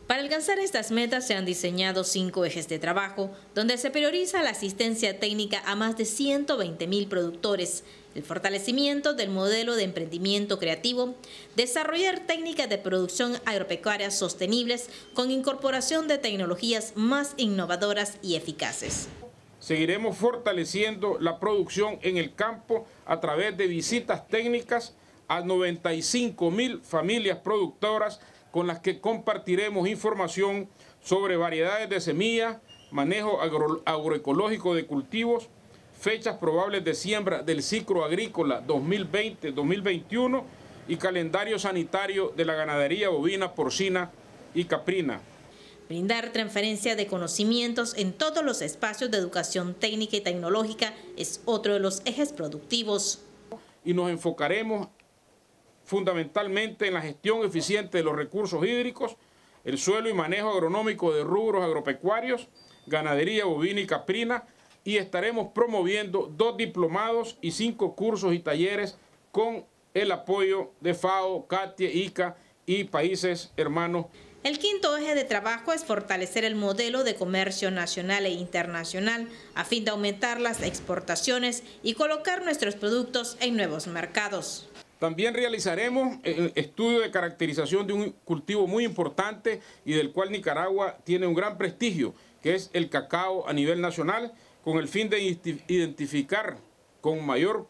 Para alcanzar estas metas se han diseñado 5 ejes de trabajo, donde se prioriza la asistencia técnica a más de 120.000 productores, el fortalecimiento del modelo de emprendimiento creativo, desarrollar técnicas de producción agropecuaria sostenibles con incorporación de tecnologías más innovadoras y eficaces. Seguiremos fortaleciendo la producción en el campo a través de visitas técnicas a 95.000 familias productoras con las que compartiremos información sobre variedades de semillas, manejo agroecológico de cultivos, fechas probables de siembra del ciclo agrícola 2020-2021 y calendario sanitario de la ganadería bovina, porcina y caprina. Brindar transferencia de conocimientos en todos los espacios de educación técnica y tecnológica es otro de los ejes productivos. Y nos enfocaremos fundamentalmente en la gestión eficiente de los recursos hídricos, el suelo y manejo agronómico de rubros agropecuarios, ganadería bovina y caprina, y estaremos promoviendo 2 diplomados y 5 cursos y talleres con el apoyo de FAO, CATIE, ICA y países hermanos. El quinto eje de trabajo es fortalecer el modelo de comercio nacional e internacional a fin de aumentar las exportaciones y colocar nuestros productos en nuevos mercados. También realizaremos el estudio de caracterización de un cultivo muy importante y del cual Nicaragua tiene un gran prestigio, que es el cacao a nivel nacional, con el fin de identificar con mayor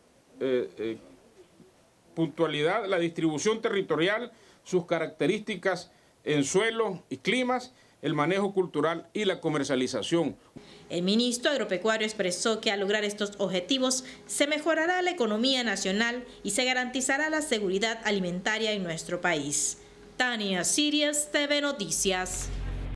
puntualidad la distribución territorial, sus características en suelos y climas, el manejo cultural y la comercialización. El ministro agropecuario expresó que al lograr estos objetivos se mejorará la economía nacional y se garantizará la seguridad alimentaria en nuestro país. Tania Sirias, TV Noticias.